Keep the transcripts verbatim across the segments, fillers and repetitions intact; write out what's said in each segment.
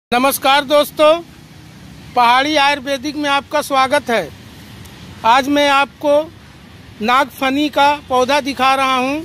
नमस्कार दोस्तों, पहाड़ी आयुर्वेदिक में आपका स्वागत है। आज मैं आपको नागफनी का पौधा दिखा रहा हूं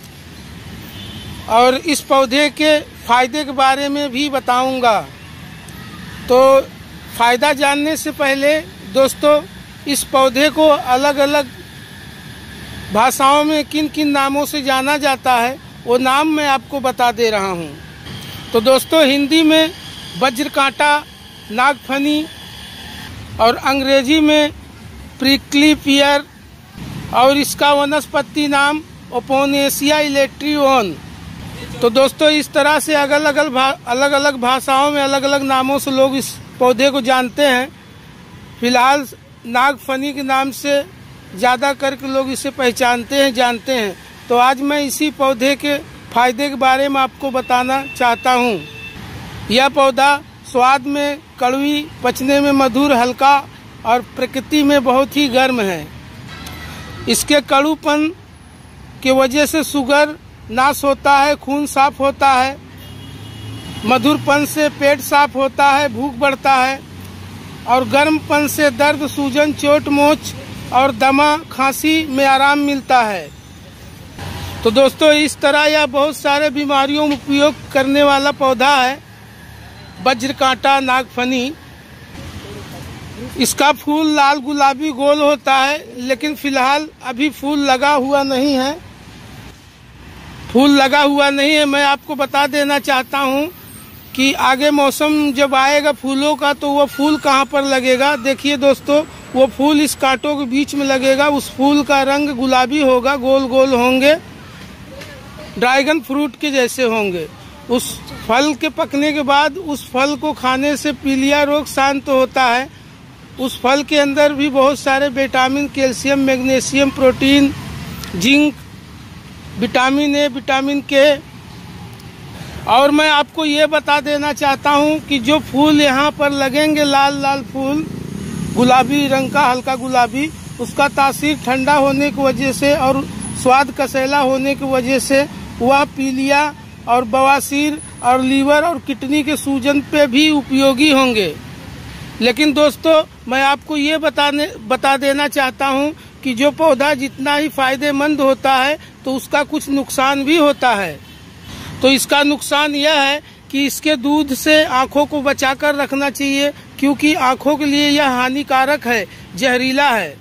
और इस पौधे के फायदे के बारे में भी बताऊंगा। तो फ़ायदा जानने से पहले दोस्तों, इस पौधे को अलग अलग भाषाओं में किन किन नामों से जाना जाता है वो नाम मैं आपको बता दे रहा हूं। तो दोस्तों, हिंदी में वज्र कांटा नागफनी और अंग्रेजी में प्रिकली पियर और इसका वनस्पति नाम ओपोनेसिया इलेक्ट्रियोन। तो दोस्तों, इस तरह से अलग अलग भा, अलग अलग भाषाओं में अलग अलग नामों से लोग इस पौधे को जानते हैं। फिलहाल नागफनी के नाम से ज़्यादा करके लोग इसे पहचानते हैं, जानते हैं। तो आज मैं इसी पौधे के फायदे के बारे में आपको बताना चाहता हूँ। यह पौधा स्वाद में कड़वी, पचने में मधुर, हल्का और प्रकृति में बहुत ही गर्म है। इसके कड़ूपन के वजह से शुगर नाश होता है, खून साफ होता है। मधुरपन से पेट साफ होता है, भूख बढ़ता है। और गर्मपन से दर्द, सूजन, चोट, मोच और दमा, खांसी में आराम मिलता है। तो दोस्तों, इस तरह यह बहुत सारे बीमारियों में उपयोग करने वाला पौधा है वज्र कांटा नागफनी। इसका फूल लाल गुलाबी गोल होता है, लेकिन फिलहाल अभी फूल लगा हुआ नहीं है। फूल लगा हुआ नहीं है। मैं आपको बता देना चाहता हूँ कि आगे मौसम जब आएगा फूलों का तो वो फूल कहाँ पर लगेगा। देखिए दोस्तों, वो फूल इस कांटों के बीच में लगेगा। उस फूल का रंग गुलाबी होगा, गोल गोल होंगे, ड्रैगन फ्रूट के जैसे होंगे। उस फल के पकने के बाद उस फल को खाने से पीलिया रोग शांत होता है। उस फल के अंदर भी बहुत सारे vitamin, calcium, magnesium, protein, zinc, vitamin A, vitamin K. और मैं आपको ये बता देना चाहता हूँ कि जो फूल यहाँ पर लगेंगे, लाल लाल फूल, गुलाबी रंग का, हल्का गुलाबी, उसका तासीर ठंडा होने की वजह से और स्वाद कसैला होने की वजह से वह पीलिया और बवासीर और लीवर और किडनी के सूजन पे भी उपयोगी होंगे। लेकिन दोस्तों, मैं आपको ये बताने बता देना चाहता हूँ कि जो पौधा जितना ही फायदेमंद होता है तो उसका कुछ नुकसान भी होता है। तो इसका नुकसान यह है कि इसके दूध से आँखों को बचाकर रखना चाहिए, क्योंकि आँखों के लिए यह हानिकारक है, जहरीला है,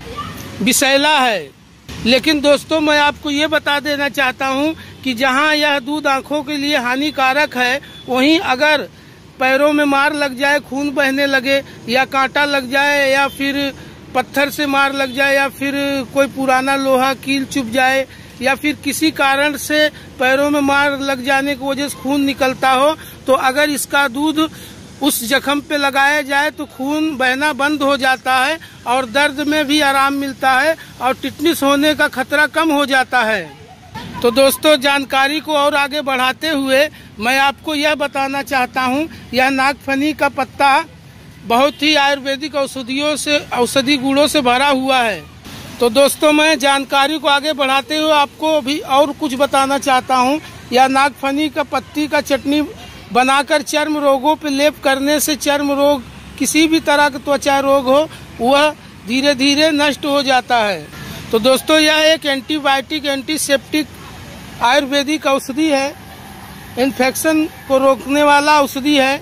विषैला है। लेकिन दोस्तों, मैं आपको ये बता देना चाहता हूँ कि जहाँ यह दूध आँखों के लिए हानिकारक है, वहीं अगर पैरों में मार लग जाए, खून बहने लगे, या कांटा लग जाए, या फिर पत्थर से मार लग जाए, या फिर कोई पुराना लोहा कील चुभ जाए, या फिर किसी कारण से पैरों में मार लग जाने की वजह से खून निकलता हो, तो अगर इसका दूध उस जख्म पे लगाया जाए तो खून बहना बंद हो जाता है और दर्द में भी आराम मिलता है और टिटनिस होने का खतरा कम हो जाता है। तो दोस्तों, जानकारी को और आगे बढ़ाते हुए मैं आपको यह बताना चाहता हूँ, यह नागफनी का पत्ता बहुत ही आयुर्वेदिक औषधियों से औषधि गुणों से भरा हुआ है। तो दोस्तों, मैं जानकारी को आगे बढ़ाते हुए आपको भी और कुछ बताना चाहता हूँ। यह नागफनी का पत्ती का चटनी बनाकर चर्म रोगों पर लेप करने से चर्म रोग, किसी भी तरह का त्वचा रोग हो, वह धीरे धीरे नष्ट हो जाता है। तो दोस्तों, यह एक एंटीबायोटिक, एंटीसेप्टिक आयुर्वेदिक औषधि है, इन्फेक्शन को रोकने वाला औषधि है।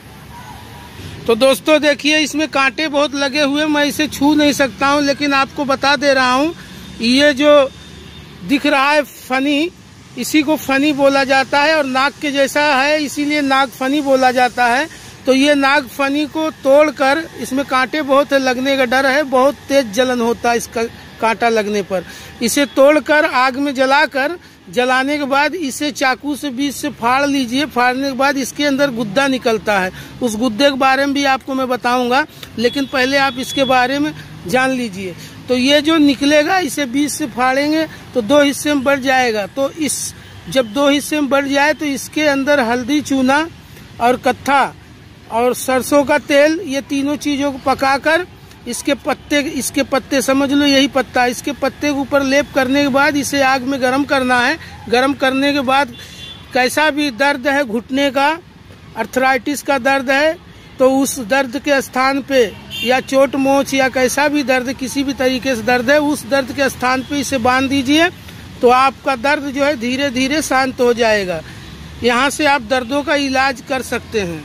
तो दोस्तों देखिए, इसमें कांटे बहुत लगे हुए, मैं इसे छू नहीं सकता हूँ, लेकिन आपको बता दे रहा हूँ। ये जो दिख रहा है फनी, इसी को फनी बोला जाता है और नाग के जैसा है, इसीलिए नागफनी बोला जाता है। तो ये नागफनी को तोड़कर, इसमें कांटे बहुत लगने का डर है, बहुत तेज जलन होता है इसका कांटा लगने पर। इसे तोड़कर आग में जलाकर, जलाने के बाद इसे चाकू से बीच से फाड़ लीजिए। फाड़ने के बाद इसके अंदर गुद्दा निकलता है। उस गुद्दे के बारे में भी आपको मैं बताऊंगा, लेकिन पहले आप इसके बारे में जान लीजिए। तो ये जो निकलेगा, इसे बीच से फाड़ेंगे तो दो हिस्से में बढ़ जाएगा। तो इस जब दो हिस्से में बढ़ जाए तो इसके अंदर हल्दी चूना और कत्था और सरसों का तेल, ये तीनों चीजों को पकाकर इसके पत्ते इसके पत्ते समझ लो, यही पत्ता, इसके पत्ते के ऊपर लेप करने के बाद इसे आग में गर्म करना है। गर्म करने के बाद कैसा भी दर्द है, घुटने का, अर्थराइटिस का दर्द है तो उस दर्द के स्थान पे या चोट मोच या कैसा भी दर्द, किसी भी तरीके से दर्द है, उस दर्द के स्थान पे इसे बांध दीजिए तो आपका दर्द जो है धीरे धीरे शांत हो जाएगा। यहाँ से आप दर्दों का इलाज कर सकते हैं।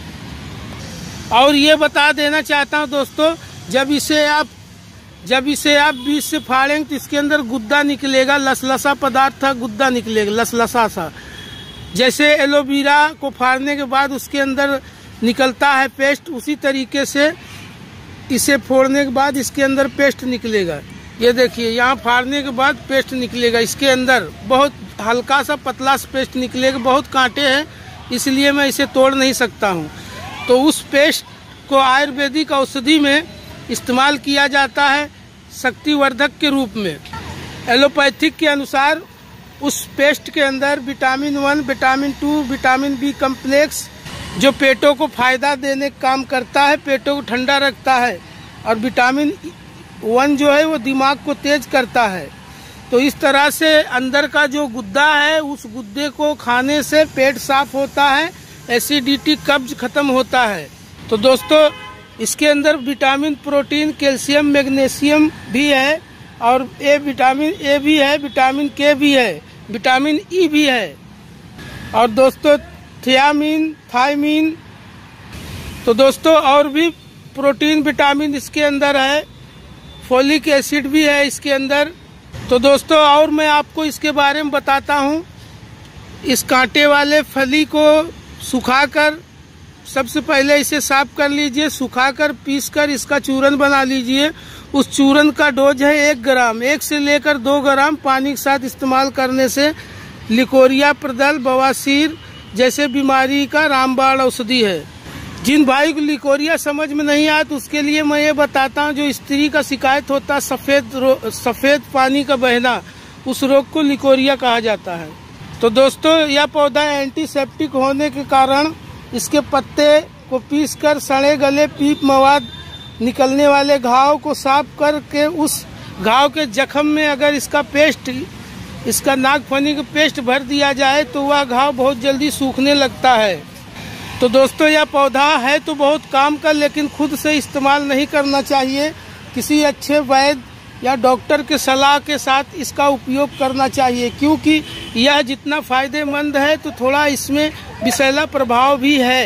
और ये बता देना चाहता हूँ दोस्तों, जब इसे आप जब इसे आप बीच से फाड़ेंगे तो इसके अंदर गुद्दा निकलेगा, लसलसा पदार्थ था, गुद्दा निकलेगा लसलसा सा। जैसे एलोवेरा को फाड़ने के बाद उसके अंदर निकलता है पेस्ट, उसी तरीके से इसे फोड़ने के बाद इसके अंदर पेस्ट निकलेगा। ये देखिए, यहाँ फाड़ने के बाद पेस्ट निकलेगा, इसके अंदर बहुत हल्का सा पतला सा पेस्ट निकलेगा। बहुत कांटे हैं इसलिए मैं इसे तोड़ नहीं सकता हूँ। तो उस पेस्ट को आयुर्वेदिक औषधि में इस्तेमाल किया जाता है शक्तिवर्धक के रूप में। एलोपैथिक के अनुसार उस पेस्ट के अंदर vitamin one, vitamin two, vitamin B complex जो पेटों को फायदा देने का काम करता है, पेटों को ठंडा रखता है, और विटामिन वन जो है वो दिमाग को तेज करता है। तो इस तरह से अंदर का जो गुद्दा है, उस गुद्दे को खाने से पेट साफ होता है, एसिडिटी कब्ज खत्म होता है। तो दोस्तों, इसके अंदर विटामिन, प्रोटीन, कैल्शियम, मैग्नीशियम भी है, और ए विटामिन ए भी है, विटामिन के भी है, विटामिन ई भी है, और दोस्तों थियामिन, थायमिन। तो दोस्तों और भी प्रोटीन, विटामिन इसके अंदर है, फोलिक एसिड भी है इसके अंदर। तो दोस्तों और मैं आपको इसके बारे में बताता हूँ। इस कांटे वाले फली को सुखाकर सबसे पहले इसे साफ कर लीजिए, सुखाकर पीसकर इसका चूरन बना लीजिए। उस चूरन का डोज है एक ग्राम, एक से लेकर दो ग्राम पानी के साथ इस्तेमाल करने से लिकोरिया प्रदल, बवासीर जैसे बीमारी का रामबाण औषधि है। जिन भाई को लिकोरिया समझ में नहीं आया तो उसके लिए मैं ये बताता हूँ, जो स्त्री का शिकायत होता है सफेद सफेद पानी का बहना, उस रोग को लिकोरिया कहा जाता है। तो दोस्तों यह पौधा एंटीसेप्टिक होने के कारण इसके पत्ते को पीसकर सड़े गले पीप मवाद निकलने वाले घाव को साफ करके उस घाव के जख्म में अगर इसका पेस्ट, इसका नागफनी का पेस्ट भर दिया जाए तो वह घाव बहुत जल्दी सूखने लगता है। तो दोस्तों यह पौधा है तो बहुत काम का, लेकिन खुद से इस्तेमाल नहीं करना चाहिए। किसी अच्छे वैद्य या डॉक्टर के सलाह के साथ इसका उपयोग करना चाहिए, क्योंकि यह जितना फायदेमंद है तो थोड़ा इसमें विषैला प्रभाव भी है।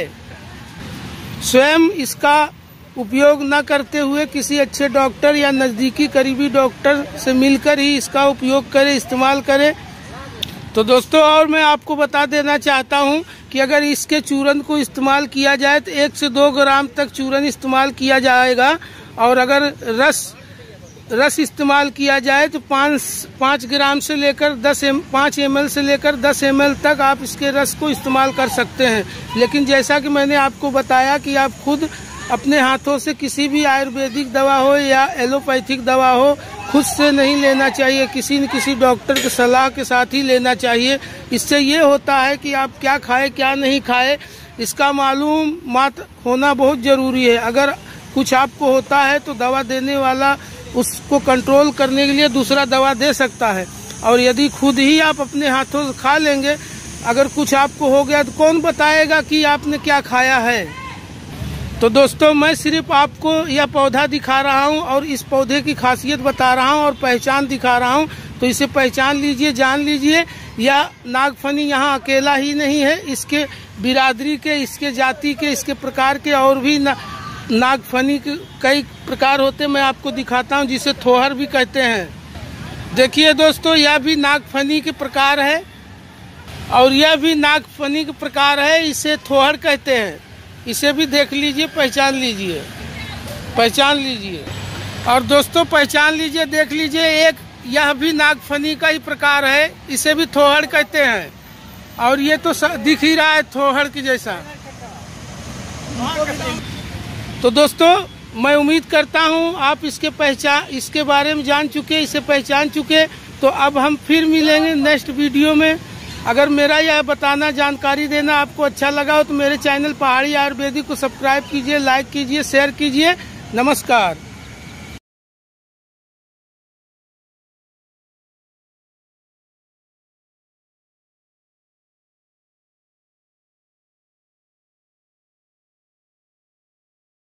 स्वयं इसका उपयोग न करते हुए किसी अच्छे डॉक्टर या नज़दीकी करीबी डॉक्टर से मिलकर ही इसका उपयोग करें, इस्तेमाल करें। तो दोस्तों और मैं आपको बता देना चाहता हूं कि अगर इसके चूरन को इस्तेमाल किया जाए तो एक से दो ग्राम तक चूरन इस्तेमाल किया जाएगा, और अगर रस रस इस्तेमाल किया जाए तो पाँच पाँच ग्राम से लेकर दस एम पाँच एम एल से लेकर दस एम एल तक आप इसके रस को इस्तेमाल कर सकते हैं। लेकिन जैसा कि मैंने आपको बताया कि आप खुद अपने हाथों से किसी भी आयुर्वेदिक दवा हो या एलोपैथिक दवा हो, खुद से नहीं लेना चाहिए, किसी न किसी डॉक्टर की सलाह के साथ ही लेना चाहिए। इससे ये होता है कि आप क्या खाए क्या नहीं खाए इसका मालूम मात होना बहुत ज़रूरी है। अगर कुछ आपको होता है तो दवा देने वाला उसको कंट्रोल करने के लिए दूसरा दवा दे सकता है, और यदि खुद ही आप अपने हाथों से खा लेंगे, अगर कुछ आपको हो गया तो कौन बताएगा कि आपने क्या खाया है। तो दोस्तों मैं सिर्फ आपको यह पौधा दिखा रहा हूं और इस पौधे की खासियत बता रहा हूं और पहचान दिखा रहा हूं, तो इसे पहचान लीजिए, जान लीजिए। यह नागफनी यहाँ अकेला ही नहीं है, इसके बिरादरी के, इसके जाति के, इसके प्रकार के और भी ना, नागफनी के कई प्रकार होते मैं आपको दिखाता हूं, जिसे थोहर भी कहते हैं। देखिए दोस्तों, यह भी नागफनी के प्रकार है और यह भी नागफनी के प्रकार है, इसे थोहर कहते हैं। इसे भी देख लीजिए, पहचान लीजिए, पहचान लीजिए। और दोस्तों पहचान लीजिए, देख लीजिए, एक यह भी नागफनी का ही प्रकार है, इसे भी थोहर कहते हैं। और ये तो दिख ही रहा है थोहर की जैसा। तो दोस्तों मैं उम्मीद करता हूँ आप इसके पहचान इसके बारे में जान चुके, इसे पहचान चुके। तो अब हम फिर मिलेंगे नेक्स्ट वीडियो में। अगर मेरा यह बताना, जानकारी देना आपको अच्छा लगा हो तो मेरे चैनल पहाड़ी आयुर्वेदिक को सब्सक्राइब कीजिए, लाइक कीजिए, शेयर कीजिए। नमस्कार।